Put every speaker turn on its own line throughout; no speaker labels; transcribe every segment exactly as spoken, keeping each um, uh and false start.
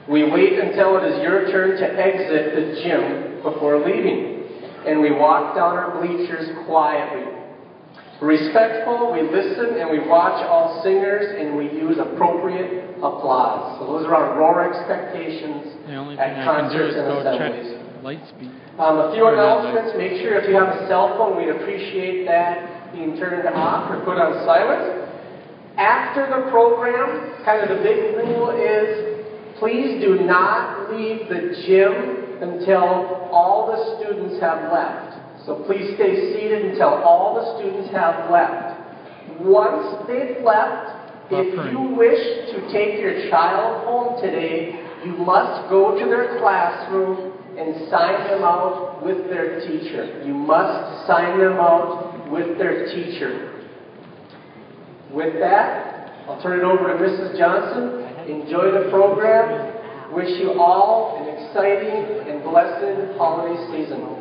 We wait until it is your turn to exit the gym before leaving, and we walk down our bleachers quietly. Respectful, we listen and we watch all singers, and we use appropriate applause. So those are our roar expectations at concerts and assemblies.
Light speed.
Um, a few announcements. Make sure if you have a cell phone, we'd appreciate that being turned off or put on silent. After the program, kind of the big rule is, please do not leave the gym until all the students have left. So please stay seated until all the students have left. Once they've left, if you wish to take your child home today, you must go to their classroom and sign them out with their teacher. You must sign them out with their teacher. With that, I'll turn it over to Missus Johnson. Enjoy the program. Wish you all an exciting and blessed holiday season.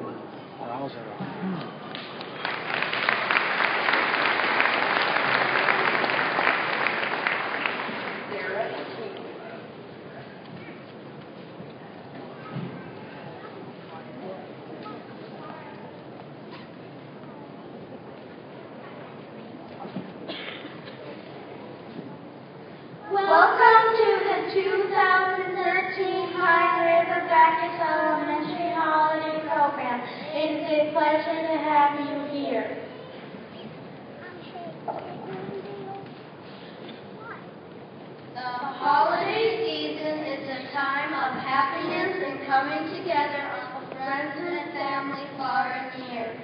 Welcome to the two thousand thirteen Pine River Baptist Elementary Holiday Program. It is a pleasure to have you here. The holiday season is a time of happiness and coming together of friends and family far and near.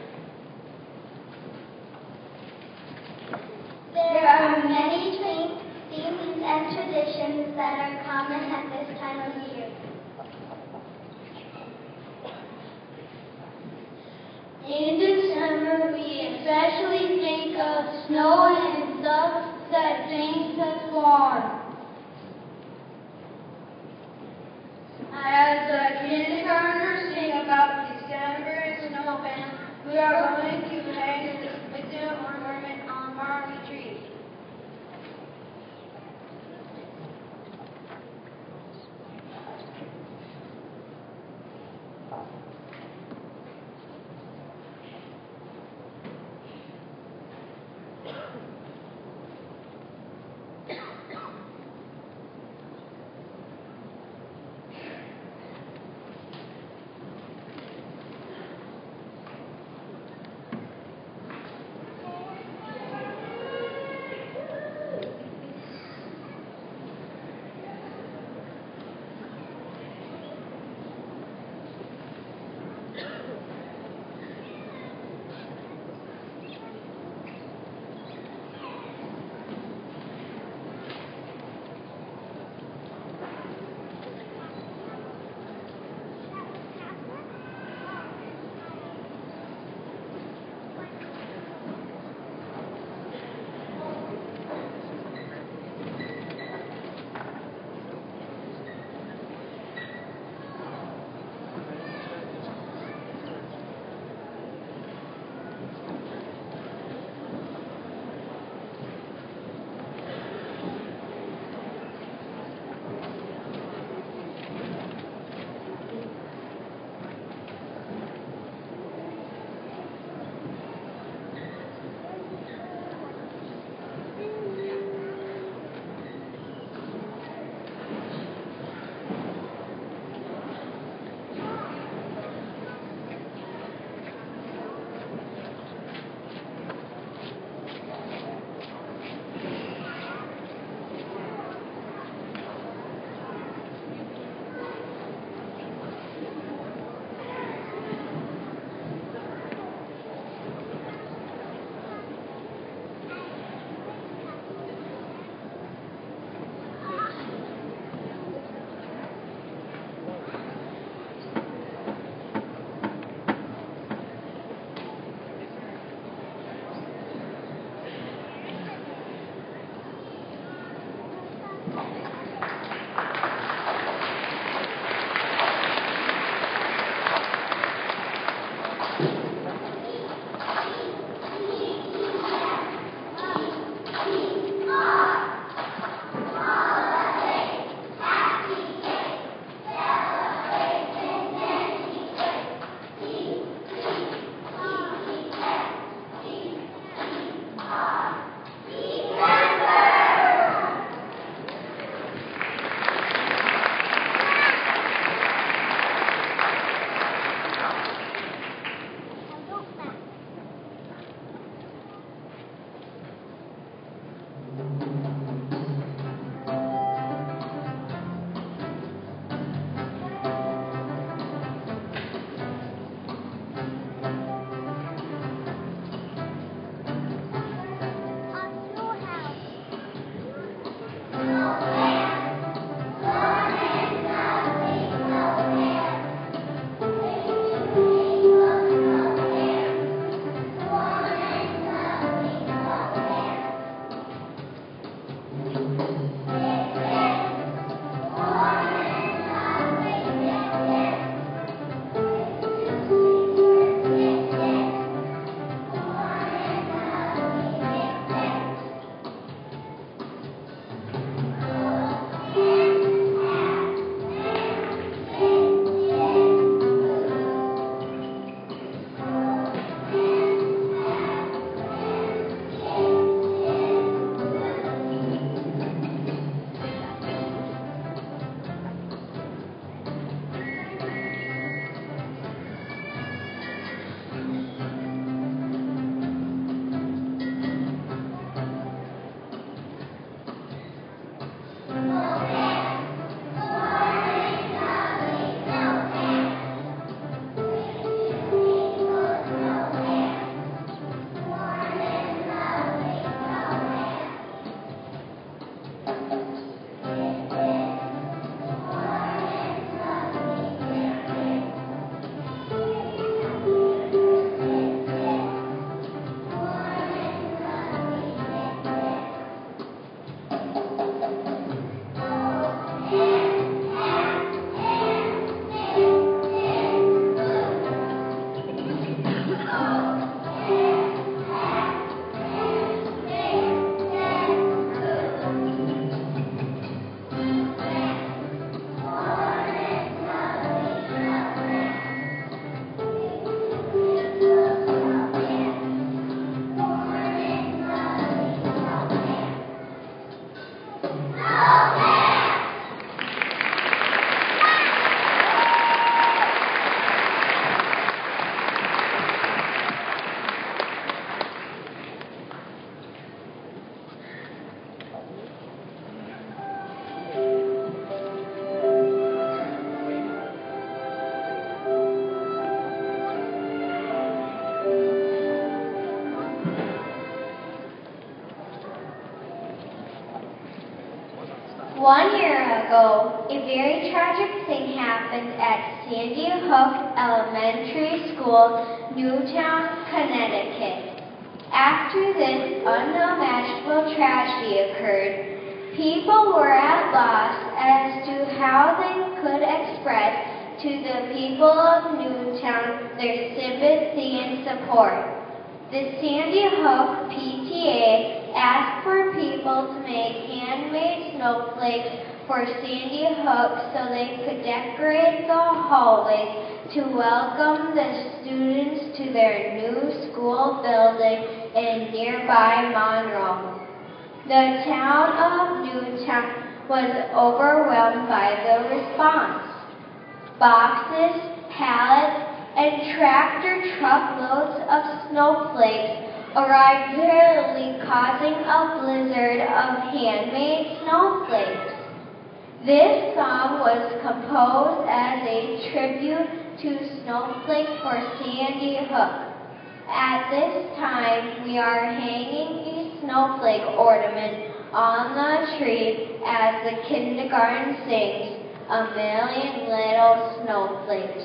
There are many things themes and traditions that are common at this time of year. In December, we especially think of snow and stuff that makes us warm. As the kindergartners sing about December snowman, we are going to hang the wisdom ornament on Marley trees. ago, a very tragic thing happened at Sandy Hook Elementary School, Newtown, Connecticut. After this unimaginable tragedy occurred, people were at loss as to how they could express to the people of Newtown their sympathy and support. The Sandy Hook P T A asked for people to make handmade snowflakes for Sandy Hook so they could decorate the hallways to welcome the students to their new school building in nearby Monroe. The town of Newtown was overwhelmed by the response. Boxes, pallets, and tractor truckloads of snowflakes arrived, literally causing a blizzard of handmade snowflakes. This song was composed as a tribute to Snowflake for Sandy Hook. At this time, we are hanging a snowflake ornament on the tree as the kindergarten sings A Million Little Snowflakes.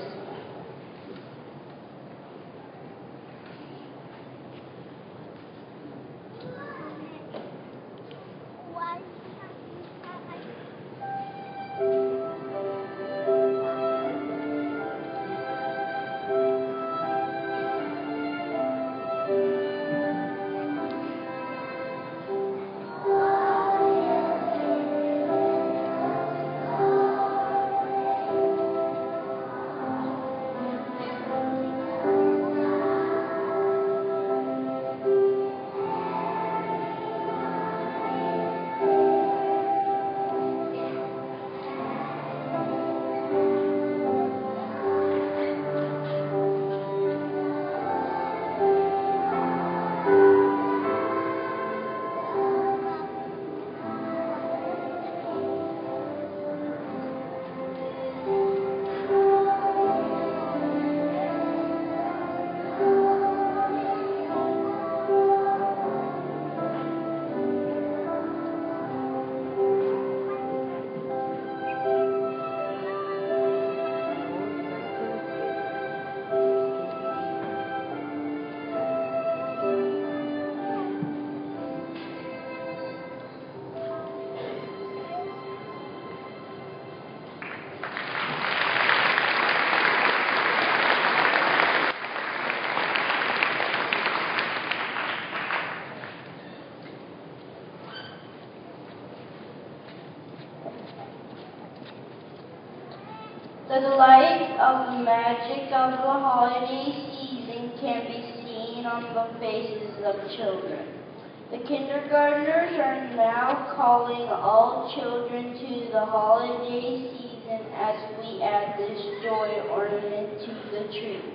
The delight of the magic of the holiday season can be seen on the faces of children. The kindergartners are now calling all children to the holiday season as we add this joy ornament to the tree.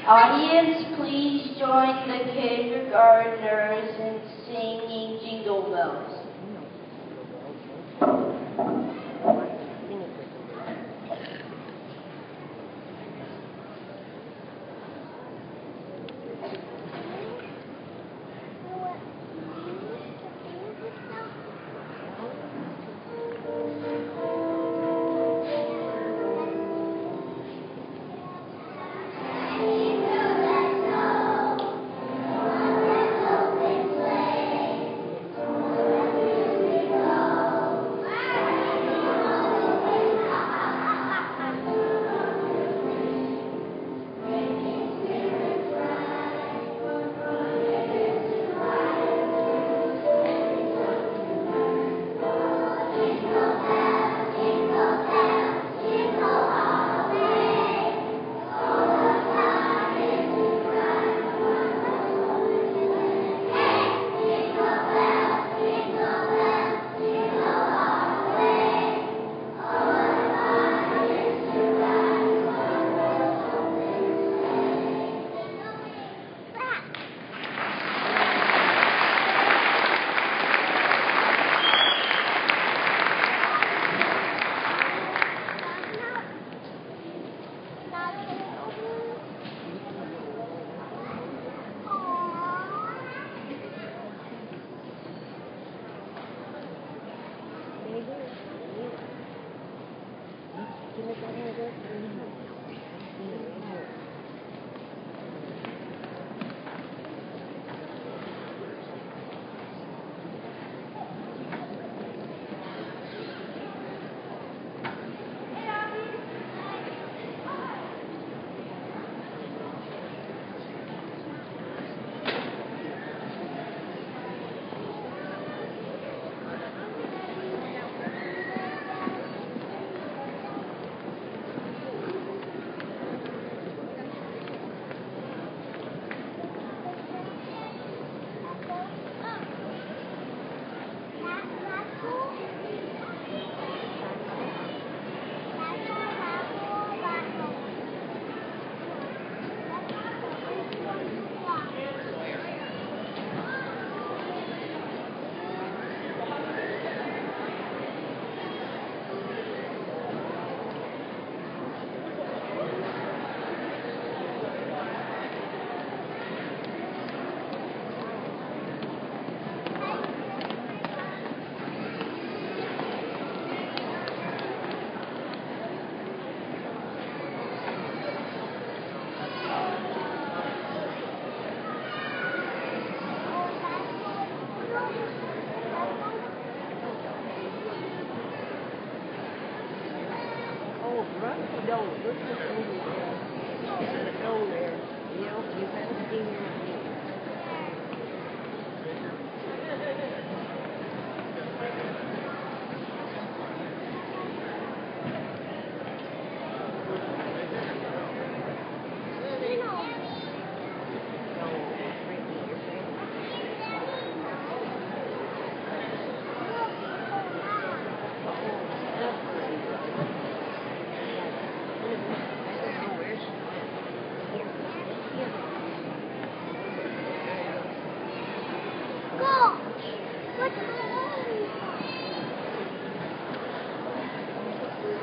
Audience, please join the kindergartners in singing Jingle Bells.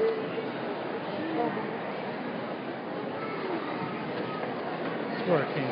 Working.